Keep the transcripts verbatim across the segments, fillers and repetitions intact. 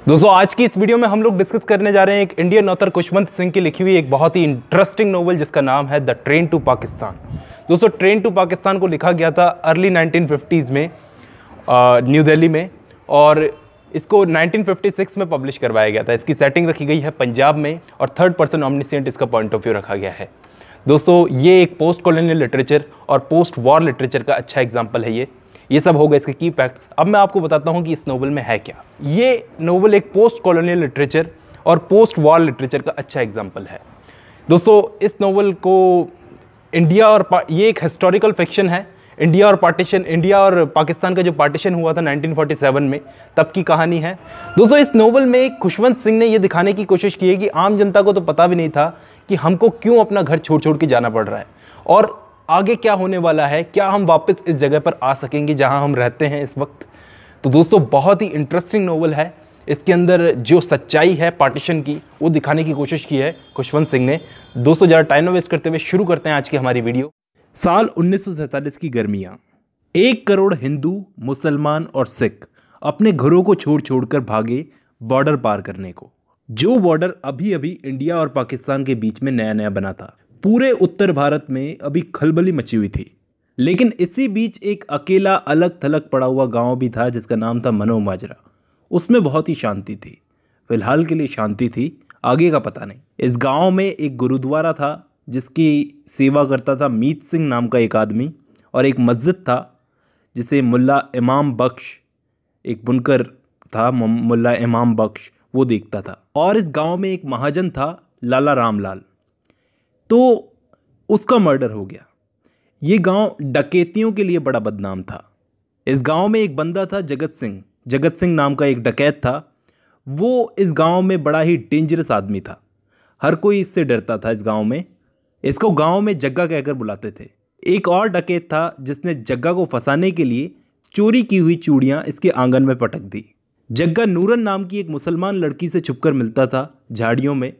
दोस्तों आज की इस वीडियो में हम लोग डिस्कस करने जा रहे हैं एक इंडियन ऑथर खुशवंत सिंह की लिखी हुई एक बहुत ही इंटरेस्टिंग नोवेल जिसका नाम है द ट्रेन टू पाकिस्तान। दोस्तों ट्रेन टू पाकिस्तान को लिखा गया था अर्ली नाइनटीन फिफ्टीज़ में न्यू दिल्ली में, और इसको नाइनटीन फिफ्टी सिक्स में पब्लिश करवाया गया था। इसकी सेटिंग रखी गई है पंजाब में और थर्ड पर्सन ऑमनिसेंट इसका पॉइंट ऑफ व्यू रखा गया है। दोस्तों ये एक पोस्ट कॉलोनियल लिटरेचर और पोस्ट वॉर लिटरेचर का अच्छा एग्जाम्पल है। ये ये सब हो गए इसके की फैक्ट्स। अब मैं आपको बताता हूँ कि इस नोवेल में है क्या। ये नोवेल एक पोस्ट कॉलोनियल लिटरेचर और पोस्ट वॉर लिटरेचर का अच्छा एग्जाम्पल है। दोस्तों इस नोवेल को इंडिया और ये एक हिस्टोरिकल फिक्शन है। इंडिया और पार्टीशन इंडिया और पाकिस्तान का जो पार्टीशन हुआ था नाइनटीन फोर्टी सेवन में, तब की कहानी है। दोस्तों इस नोवेल में खुशवंत सिंह ने यह दिखाने की कोशिश की है कि आम जनता को तो पता भी नहीं था कि हमको क्यों अपना घर छोड़ छोड़ के जाना पड़ रहा है और आगे क्या होने वाला है, क्या हम वापस इस जगह पर आ सकेंगे जहां हम रहते हैं इस वक्त। तो दोस्तों बहुत ही इंटरेस्टिंग नोवेल है। इसके अंदर जो सच्चाई है पार्टीशन की वो दिखाने की कोशिश की है खुशवंत सिंह ने। दोस्तों ज़्यादा टाइम वेस्ट करते हुए शुरू करते हैं आज की हमारी वीडियो। साल उन्नीस सौ सैंतालीस की गर्मियाँ। एक करोड़ हिंदू, मुसलमान और सिख अपने घरों को छोड़ छोड़कर भागे बॉर्डर पार करने को। जो बॉर्डर अभी अभी इंडिया और पाकिस्तान के बीच में नया नया बना था। पूरे उत्तर भारत में अभी खलबली मची हुई थी, लेकिन इसी बीच एक अकेला अलग थलग पड़ा हुआ गांव भी था जिसका नाम था मनो माजरा। उसमें बहुत ही शांति थी, फिलहाल के लिए शांति थी, आगे का पता नहीं। इस गांव में एक गुरुद्वारा था जिसकी सेवा करता था मीत सिंह नाम का एक आदमी, और एक मस्जिद था जिसे मुल्ला इमाम बख्श, एक बुनकर था मुल्ला इमाम बख्श, वो देखता था। और इस गाँव में एक महाजन था लाला रामलाल, तो उसका मर्डर हो गया। ये गांव डकैतियों के लिए बड़ा बदनाम था। इस गांव में एक बंदा था जगत सिंह, जगत सिंह नाम का एक डकैत था। वो इस गांव में बड़ा ही डेंजरस आदमी था, हर कोई इससे डरता था इस गांव में। इसको गांव में जग्गा कहकर बुलाते थे। एक और डकैत था जिसने जग्गा को फंसाने के लिए चोरी की हुई चूड़ियाँ इसके आंगन में पटक दी। जग्गा नूरन नाम की एक मुसलमान लड़की से छुपकर मिलता था झाड़ियों में।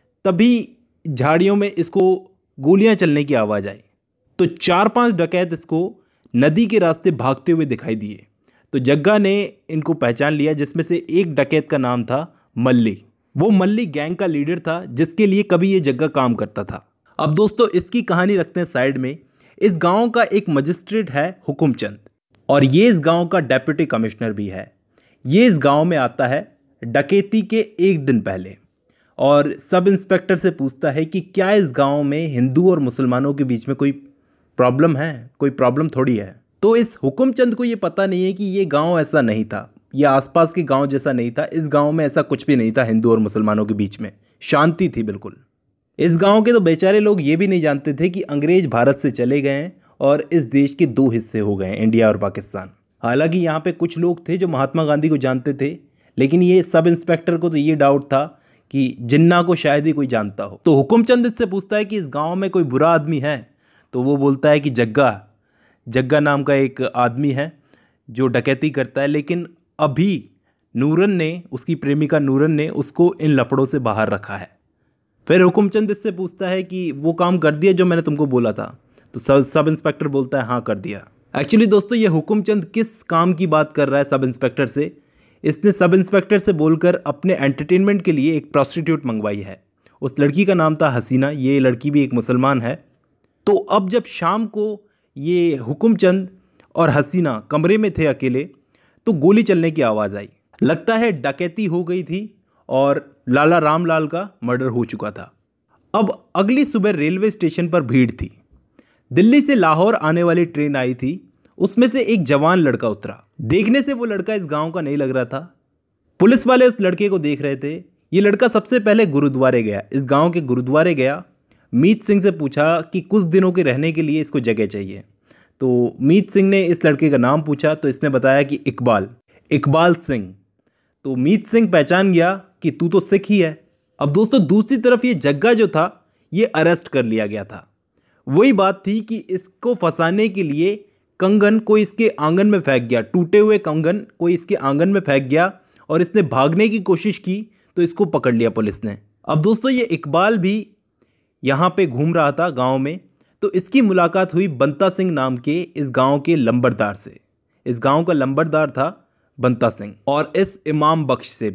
तभी झाड़ियों में इसको गोलियां चलने की आवाज़ आई, तो चार पांच डकैत इसको नदी के रास्ते भागते हुए दिखाई दिए। तो जग्गा ने इनको पहचान लिया, जिसमें से एक डकैत का नाम था मल्ली। वो मल्ली गैंग का लीडर था जिसके लिए कभी ये जग्गा काम करता था। अब दोस्तों इसकी कहानी रखते हैं साइड में। इस गांव का एक मजिस्ट्रेट है हुकुमचंद, और ये इस गांव का डेप्यूटी कमिश्नर भी है। ये इस गांव में आता है डकैती के एक दिन पहले और सब इंस्पेक्टर से पूछता है कि क्या इस गांव में हिंदू और मुसलमानों के बीच में कोई प्रॉब्लम है, कोई प्रॉब्लम थोड़ी है। तो इस हुकुमचंद को ये पता नहीं है कि ये गांव ऐसा नहीं था, ये आसपास के गांव जैसा नहीं था। इस गांव में ऐसा कुछ भी नहीं था, हिंदू और मुसलमानों के बीच में शांति थी बिल्कुल। इस गांव के तो बेचारे लोग ये भी नहीं जानते थे कि अंग्रेज भारत से चले गए हैं और इस देश के दो हिस्से हो गए हैं, इंडिया और पाकिस्तान। हालांकि यहाँ पे कुछ लोग थे जो महात्मा गांधी को जानते थे, लेकिन ये सब इंस्पेक्टर को तो ये डाउट था कि जिन्ना को शायद ही कोई जानता हो। तो हुकुमचंद इससे पूछता है कि इस गांव में कोई बुरा आदमी है। तो वो बोलता है कि जग्गा जग्गा नाम का एक आदमी है जो डकैती करता है, लेकिन अभी नूरन ने, उसकी प्रेमिका नूरन ने उसको इन लफड़ों से बाहर रखा है। फिर हुकुमचंद इससे पूछता है कि वो काम कर दिया जो मैंने तुमको बोला था। तो सब सब इंस्पेक्टर बोलता है हाँ कर दिया। एक्चुअली दोस्तों ये हुकुमचंद किस काम की बात कर रहा है सब इंस्पेक्टर से? इसने सब इंस्पेक्टर से बोलकर अपने एंटरटेनमेंट के लिए एक प्रॉस्टिट्यूट मंगवाई है। उस लड़की का नाम था हसीना। ये लड़की भी एक मुसलमान है। तो अब जब शाम को ये हुकुमचंद और हसीना कमरे में थे अकेले, तो गोली चलने की आवाज़ आई। लगता है डकैती हो गई थी और लाला रामलाल का मर्डर हो चुका था। अब अगली सुबह रेलवे स्टेशन पर भीड़ थी। दिल्ली से लाहौर आने वाली ट्रेन आई थी। उसमें से एक जवान लड़का उतरा। देखने से वो लड़का इस गांव का नहीं लग रहा था। पुलिस वाले उस लड़के को देख रहे थे। ये लड़का सबसे पहले गुरुद्वारे गया, इस गांव के गुरुद्वारे गया। मीत सिंह से पूछा कि कुछ दिनों के रहने के लिए इसको जगह चाहिए। तो मीत सिंह ने इस लड़के का नाम पूछा, तो इसने बताया कि इकबाल इकबाल सिंह। तो मीत सिंह पहचान गया कि तू तो सिख ही है। अब दोस्तों दूसरी तरफ ये जग्गा जो था ये अरेस्ट कर लिया गया था। वही बात थी कि इसको फंसाने के लिए कंगन कोई इसके आंगन में फेंक गया, टूटे हुए कंगन कोई इसके आंगन में फेंक गया और इसने भागने की कोशिश की, तो इसको पकड़ लिया पुलिस ने। अब दोस्तों ये इकबाल भी यहाँ पे घूम रहा था गांव में। तो इसकी मुलाकात हुई बंता सिंह नाम के इस गांव के लंबरदार से। इस गांव का लंबरदार था बंता सिंह, और इस इमाम बख्श से भी।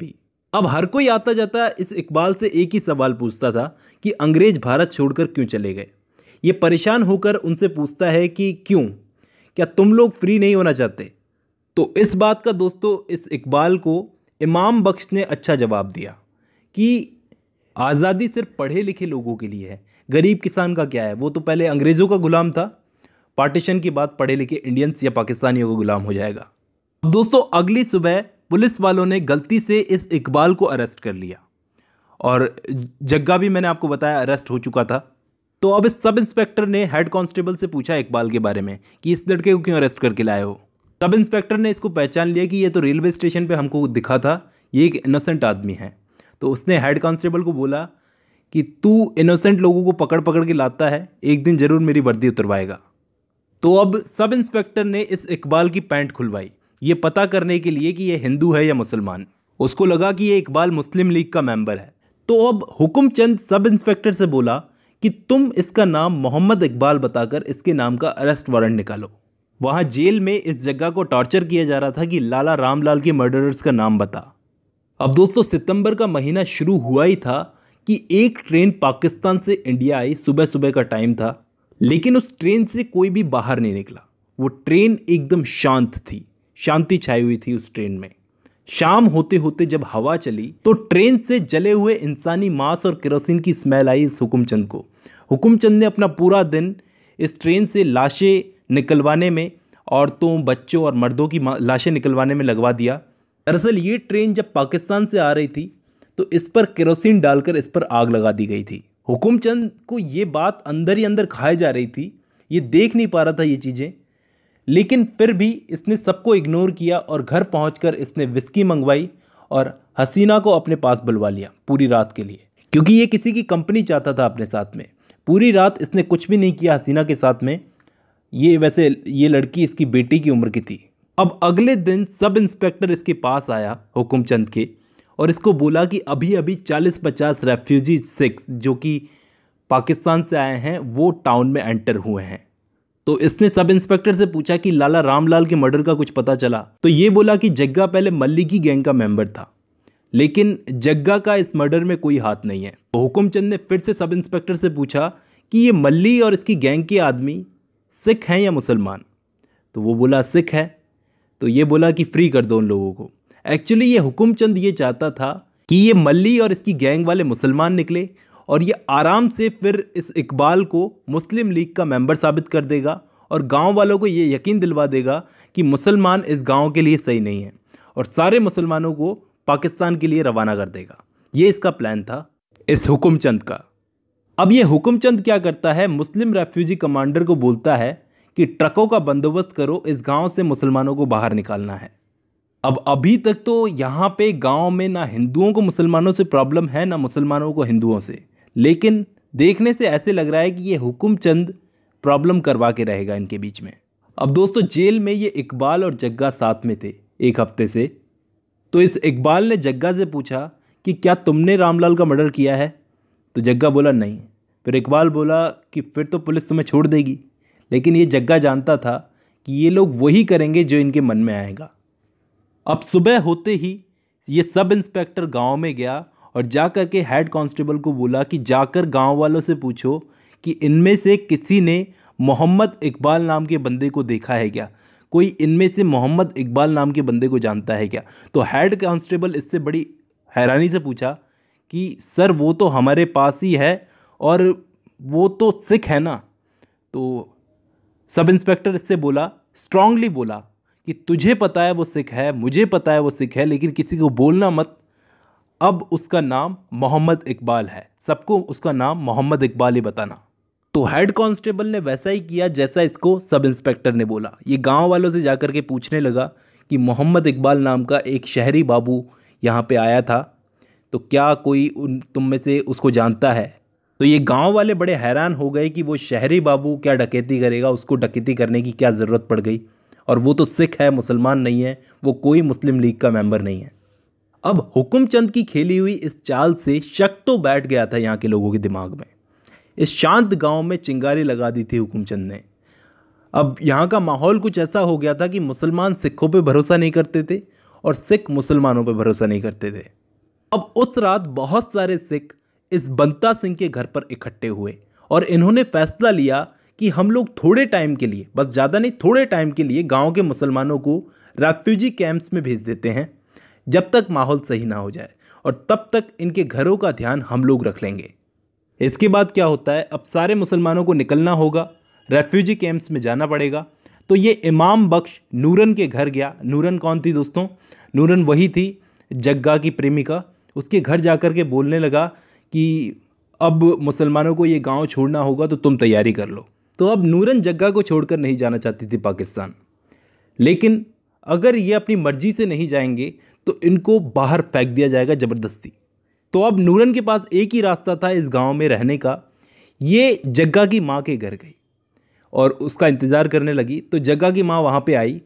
अब हर कोई आता जाता इस इकबाल से एक ही सवाल पूछता था कि अंग्रेज भारत छोड़कर क्यों चले गए। ये परेशान होकर उनसे पूछता है कि क्यों, क्या तुम लोग फ्री नहीं होना चाहते? तो इस बात का दोस्तों इस इकबाल को इमाम बख्श ने अच्छा जवाब दिया कि आज़ादी सिर्फ पढ़े लिखे लोगों के लिए है, गरीब किसान का क्या है, वो तो पहले अंग्रेज़ों का गुलाम था, पार्टीशन के बाद पढ़े लिखे इंडियंस या पाकिस्तानियों का गुलाम हो जाएगा। अब दोस्तों अगली सुबह पुलिस वालों ने गलती से इस इकबाल को अरेस्ट कर लिया और जग्गा भी मैंने आपको बताया अरेस्ट हो चुका था। तो अब इस सब इंस्पेक्टर ने हेड कांस्टेबल से पूछा इकबाल के बारे में कि इस लड़के को क्यों अरेस्ट करके लाए हो। सब इंस्पेक्टर ने इसको पहचान लिया कि ये तो रेलवे स्टेशन पे हमको दिखा था, ये एक इनोसेंट आदमी है। तो उसने हेड कांस्टेबल को बोला कि तू इनोसेंट लोगों को पकड़ पकड़ के लाता है, एक दिन ज़रूर मेरी वर्दी उतरवाएगा। तो अब सब इंस्पेक्टर ने इस इकबाल की पैंट खुलवाई, ये पता करने के लिए कि ये हिंदू है या मुसलमान। उसको लगा कि ये इकबाल मुस्लिम लीग का मेंबर है। तो अब हुकुमचंद सब इंस्पेक्टर से बोला कि तुम इसका नाम मोहम्मद इकबाल बताकर इसके नाम का अरेस्ट वारंट निकालो। वहाँ जेल में इस जगह को टॉर्चर किया जा रहा था कि लाला रामलाल के मर्डरर्स का नाम बता। अब दोस्तों सितंबर का महीना शुरू हुआ ही था कि एक ट्रेन पाकिस्तान से इंडिया आई, सुबह सुबह का टाइम था, लेकिन उस ट्रेन से कोई भी बाहर नहीं निकला। वो ट्रेन एकदम शांत थी, शांति छाई हुई थी उस ट्रेन में। शाम होते होते जब हवा चली तो ट्रेन से जले हुए इंसानी मांस और केरोसिन की स्मेल आई इस हुकुमचंद को। हुकुमचंद ने अपना पूरा दिन इस ट्रेन से लाशें निकलवाने में, औरतों, बच्चों और मर्दों की लाशें निकलवाने में लगवा दिया। दरअसल ये ट्रेन जब पाकिस्तान से आ रही थी तो इस पर केरोसिन डालकर इस पर आग लगा दी गई थी। हुकुमचंद को ये बात अंदर ही अंदर खाई जा रही थी, ये देख नहीं पा रहा था ये चीज़ें, लेकिन फिर भी इसने सबको इग्नोर किया और घर पहुंचकर इसने विस्की मंगवाई और हसीना को अपने पास बुलवा लिया पूरी रात के लिए, क्योंकि ये किसी की कंपनी चाहता था अपने साथ में। पूरी रात इसने कुछ भी नहीं किया हसीना के साथ में। ये वैसे ये लड़की इसकी बेटी की उम्र की थी। अब अगले दिन सब इंस्पेक्टर इसके पास आया हुकुमचंद के और इसको बोला कि अभी अभी चालीस पचास रेफ्यूजी सिख्स जो कि पाकिस्तान से आए हैं वो टाउन में एंटर हुए हैं। तो इसने सब इंस्पेक्टर से पूछा कि लाला रामलाल के मर्डर का कुछ पता चला। तो ये बोला कि जग्गा पहले मल्ली की गैंग का मेंबर था, लेकिन जग्गा का इस मर्डर में कोई हाथ नहीं है। तो हुकुमचंद ने फिर से सब इंस्पेक्टर से पूछा कि ये मल्ली और इसकी गैंग के आदमी सिख हैं या मुसलमान। तो वो बोला सिख है। तो ये बोला कि फ्री कर दो उन लोगों को। एक्चुअली ये हुकुमचंद ये चाहता था कि ये मल्ली और इसकी गैंग वाले मुसलमान निकले और ये आराम से फिर इस इकबाल को मुस्लिम लीग का मेंबर साबित कर देगा और गांव वालों को ये यकीन दिलवा देगा कि मुसलमान इस गांव के लिए सही नहीं है और सारे मुसलमानों को पाकिस्तान के लिए रवाना कर देगा। ये इसका प्लान था इस हुकुमचंद का। अब ये हुकुमचंद क्या करता है, मुस्लिम रेफ्यूजी कमांडर को बोलता है कि ट्रकों का बंदोबस्त करो, इस गांव से मुसलमानों को बाहर निकालना है। अब अभी तक तो यहाँ पे गांव में ना हिंदुओं को मुसलमानों से प्रॉब्लम है ना मुसलमानों को हिंदुओं से, लेकिन देखने से ऐसे लग रहा है कि ये हुकुमचंद प्रॉब्लम करवा के रहेगा इनके बीच में। अब दोस्तों जेल में ये इकबाल और जग्गा साथ में थे एक हफ्ते से। तो इस इकबाल ने जग्गा से पूछा कि क्या तुमने रामलाल का मर्डर किया है? तो जग्गा बोला नहीं। फिर इकबाल बोला कि फिर तो पुलिस तुम्हें छोड़ देगी, लेकिन ये जग्गा जानता था कि ये लोग वही करेंगे जो इनके मन में आएगा। अब सुबह होते ही ये सब इंस्पेक्टर गांव में गया और जाकर के हेड कांस्टेबल को बोला कि जाकर गांव वालों से पूछो कि इनमें से किसी ने मोहम्मद इकबाल नाम के बंदे को देखा है क्या, कोई इनमें से मोहम्मद इकबाल नाम के बंदे को जानता है क्या। तो हेड कांस्टेबल इससे बड़ी हैरानी से पूछा कि सर वो तो हमारे पास ही है और वो तो सिख है ना। तो सब इंस्पेक्टर इससे बोला, स्ट्रांगली बोला कि तुझे पता है वो सिख है, मुझे पता है वो सिख है, लेकिन किसी को बोलना मत। अब उसका नाम मोहम्मद इकबाल है, सबको उसका नाम मोहम्मद इकबाल ही बताना। तो हेड कांस्टेबल ने वैसा ही किया जैसा इसको सब इंस्पेक्टर ने बोला। ये गांव वालों से जाकर के पूछने लगा कि मोहम्मद इकबाल नाम का एक शहरी बाबू यहाँ पे आया था, तो क्या कोई उन तुम में से उसको जानता है। तो ये गांव वाले बड़े हैरान हो गए कि वो शहरी बाबू क्या डकैती करेगा, उसको डकैती करने की क्या ज़रूरत पड़ गई, और वो तो सिख है, मुसलमान नहीं है, वो कोई मुस्लिम लीग का मेंबर नहीं है। अब हुकुमचंद की खेली हुई इस चाल से शक तो बैठ गया था यहाँ के लोगों के दिमाग में। इस शांत गांव में चिंगारी लगा दी थी हुकुमचंद ने। अब यहाँ का माहौल कुछ ऐसा हो गया था कि मुसलमान सिखों पे भरोसा नहीं करते थे और सिख मुसलमानों पे भरोसा नहीं करते थे। अब उस रात बहुत सारे सिख इस बंता सिंह के घर पर इकट्ठे हुए और इन्होंने फैसला लिया कि हम लोग थोड़े टाइम के लिए, बस ज़्यादा नहीं, थोड़े टाइम के लिए गांव के मुसलमानों को रेफ्यूजी कैंप्स में भेज देते हैं जब तक माहौल सही ना हो जाए, और तब तक इनके घरों का ध्यान हम लोग रख लेंगे। इसके बाद क्या होता है, अब सारे मुसलमानों को निकलना होगा, रेफ्यूजी कैंप्स में जाना पड़ेगा। तो ये इमाम बख्श नूरन के घर गया। नूरन कौन थी दोस्तों? नूरन वही थी जग्गा की प्रेमिका। उसके घर जाकर के बोलने लगा कि अब मुसलमानों को ये गांव छोड़ना होगा, तो तुम तैयारी कर लो। तो अब नूरन जग्गा को छोड़कर नहीं जाना चाहती थी पाकिस्तान, लेकिन अगर ये अपनी मर्जी से नहीं जाएंगे तो इनको बाहर फेंक दिया जाएगा ज़बरदस्ती। तो अब नूरन के पास एक ही रास्ता था इस गांव में रहने का। ये जग्गा की माँ के घर गई और उसका इंतज़ार करने लगी। तो जग्गा की माँ वहाँ पे आई,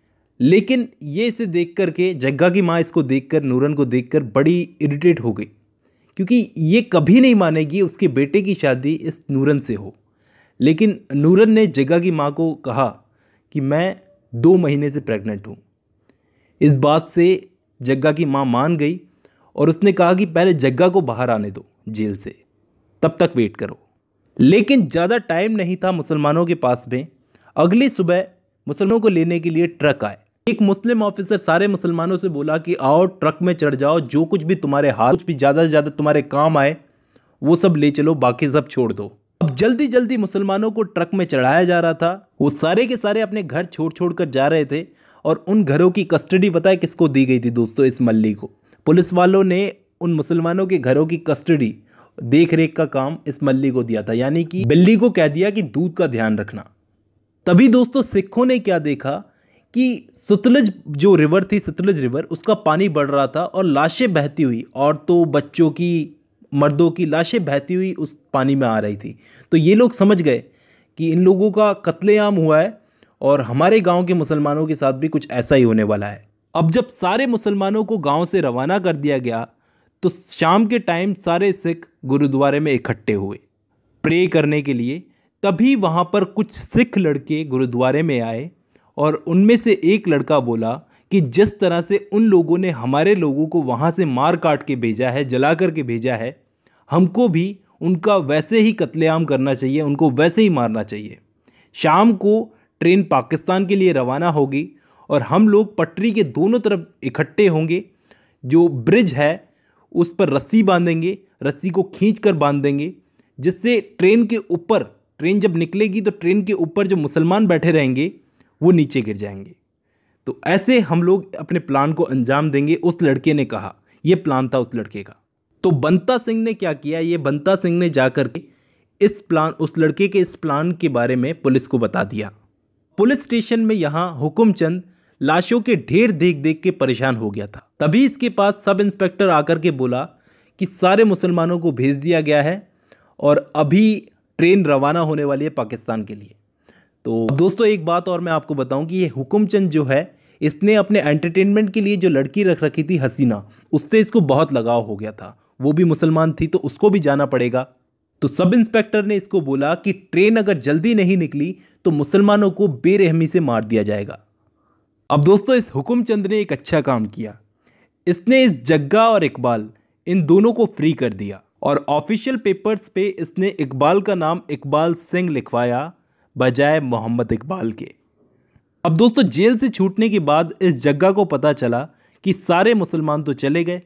लेकिन ये इसे देख कर के, जग्गा की माँ इसको देखकर, नूरन को देखकर बड़ी इरिटेट हो गई, क्योंकि ये कभी नहीं मानेगी उसके बेटे की शादी इस नूरन से हो। लेकिन नूरन ने जग्गा की माँ को कहा कि मैं दो महीने से प्रेग्नेंट हूँ। इस बात से जग्गा की माँ मान गई और उसने कहा कि पहले जग्गा को बाहर आने दो जेल से, तब तक वेट करो। लेकिन ज़्यादा टाइम नहीं था मुसलमानों के पास में। अगली सुबह मुसलमानों को लेने के लिए ट्रक आए। एक मुस्लिम ऑफिसर सारे मुसलमानों से बोला कि आओ ट्रक में चढ़ जाओ, जो कुछ भी तुम्हारे हाथ, कुछ भी ज़्यादा से ज़्यादा तुम्हारे काम आए वो सब ले चलो, बाकी सब छोड़ दो। अब जल्दी जल्दी मुसलमानों को ट्रक में चढ़ाया जा रहा था। वो सारे के सारे अपने घर छोड़ छोड़ कर जा रहे थे, और उन घरों की कस्टडी पता है किसको दी गई थी दोस्तों? इस मल्ली को। पुलिस वालों ने उन मुसलमानों के घरों की कस्टडी, देख रेख का काम इस मल्ली को दिया था, यानी कि बिल्ली को कह दिया कि दूध का ध्यान रखना। तभी दोस्तों सिखों ने क्या देखा कि सतलज जो रिवर थी, सतलज रिवर, उसका पानी बढ़ रहा था और लाशें बहती हुई, औरतों, बच्चों की, मर्दों की लाशें बहती हुई उस पानी में आ रही थी। तो ये लोग समझ गए कि इन लोगों का कत्लेआम हुआ है और हमारे गांव के मुसलमानों के साथ भी कुछ ऐसा ही होने वाला है। अब जब सारे मुसलमानों को गांव से रवाना कर दिया गया तो शाम के टाइम सारे सिख गुरुद्वारे में इकट्ठे हुए प्रे करने के लिए। तभी वहाँ पर कुछ सिख लड़के गुरुद्वारे में आए और उनमें से एक लड़का बोला कि जिस तरह से उन लोगों ने हमारे लोगों को वहाँ से मार काट के भेजा है, जला कर के भेजा है, हमको भी उनका वैसे ही कत्लेआम करना चाहिए, उनको वैसे ही मारना चाहिए। शाम को ट्रेन पाकिस्तान के लिए रवाना होगी और हम लोग पटरी के दोनों तरफ इकट्ठे होंगे। जो ब्रिज है उस पर रस्सी बांधेंगे, रस्सी को खींच कर बांध देंगे, जिससे ट्रेन के ऊपर, ट्रेन जब निकलेगी तो ट्रेन के ऊपर जो मुसलमान बैठे रहेंगे वो नीचे गिर जाएंगे। तो ऐसे हम लोग अपने प्लान को अंजाम देंगे, उस लड़के ने कहा। ये प्लान था उस लड़के का। तो बंता सिंह ने क्या किया, ये बंता सिंह ने जाकर के इस प्लान, उस लड़के के इस प्लान के बारे में पुलिस को बता दिया। पुलिस स्टेशन में यहाँ हुकुमचंद लाशों के ढेर देख देख के परेशान हो गया था। तभी इसके पास सब इंस्पेक्टर आकर के बोला कि सारे मुसलमानों को भेज दिया गया है और अभी ट्रेन रवाना होने वाली है पाकिस्तान के लिए। तो दोस्तों एक बात और मैं आपको बताऊं कि ये हुकुमचंद जो है, इसने अपने एंटरटेनमेंट के लिए जो लड़की रख रखी थी हसीना, उससे इसको बहुत लगाव हो गया था। वो भी मुसलमान थी तो उसको भी जाना पड़ेगा। तो सब इंस्पेक्टर ने इसको बोला कि ट्रेन अगर जल्दी नहीं निकली तो मुसलमानों को बेरहमी से मार दिया जाएगा। अब दोस्तों इस हुकुमचंद ने एक अच्छा काम किया। इसने इस जग्गा और इकबाल, इन दोनों को फ्री कर दिया और ऑफिशियल पेपर्स पे इसने इकबाल का नाम इकबाल सिंह लिखवाया बजाय मोहम्मद इकबाल के। अब दोस्तों जेल से छूटने के बाद इस जग्गा को पता चला कि सारे मुसलमान तो चले गए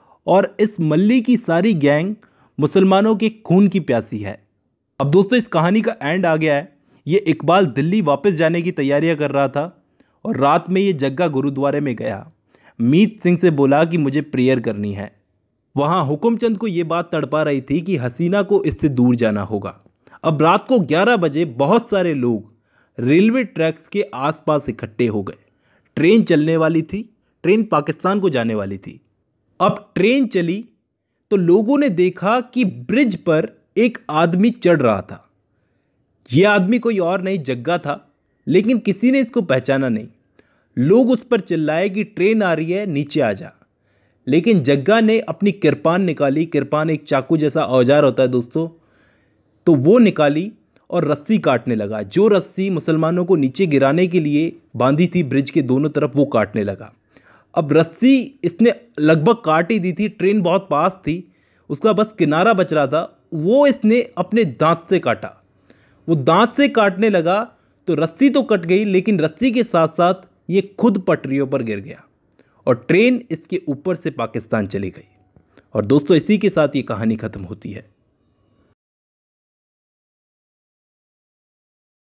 और इस मल्ली की सारी गैंग मुसलमानों के खून की प्यासी है। अब दोस्तों इस कहानी का एंड आ गया है। ये इकबाल दिल्ली वापस जाने की तैयारियां कर रहा था और रात में ये जग्गा गुरुद्वारे में गया। मीत सिंह से बोला कि मुझे प्रेयर करनी है। वहाँ हुकुमचंद को ये बात तड़पा रही थी कि हसीना को इससे दूर जाना होगा। अब रात को ग्यारह बजे बहुत सारे लोग रेलवे ट्रैक्स के आसपास इकट्ठे हो गए। ट्रेन चलने वाली थी, ट्रेन पाकिस्तान को जाने वाली थी। अब ट्रेन चली तो लोगों ने देखा कि ब्रिज पर एक आदमी चढ़ रहा था। यह आदमी कोई और नहीं, जग्गा था, लेकिन किसी ने इसको पहचाना नहीं। लोग उस पर चिल्लाए कि ट्रेन आ रही है, नीचे आ जा। लेकिन जग्गा ने अपनी किरपान निकाली। किरपान एक चाकू जैसा औजार होता है दोस्तों, तो वो निकाली और रस्सी काटने लगा। जो रस्सी मुसलमानों को नीचे गिराने के लिए बांधी थी ब्रिज के दोनों तरफ, वो काटने लगा। अब रस्सी इसने लगभग काट ही दी थी, ट्रेन बहुत पास थी, उसका बस किनारा बच रहा था, वो इसने अपने दांत से काटा। वो दांत से काटने लगा तो रस्सी तो कट गई, लेकिन रस्सी के साथ साथ ये खुद पटरियों पर गिर गया और ट्रेन इसके ऊपर से पाकिस्तान चली गई। और दोस्तों, इसी के साथ ये कहानी खत्म होती है।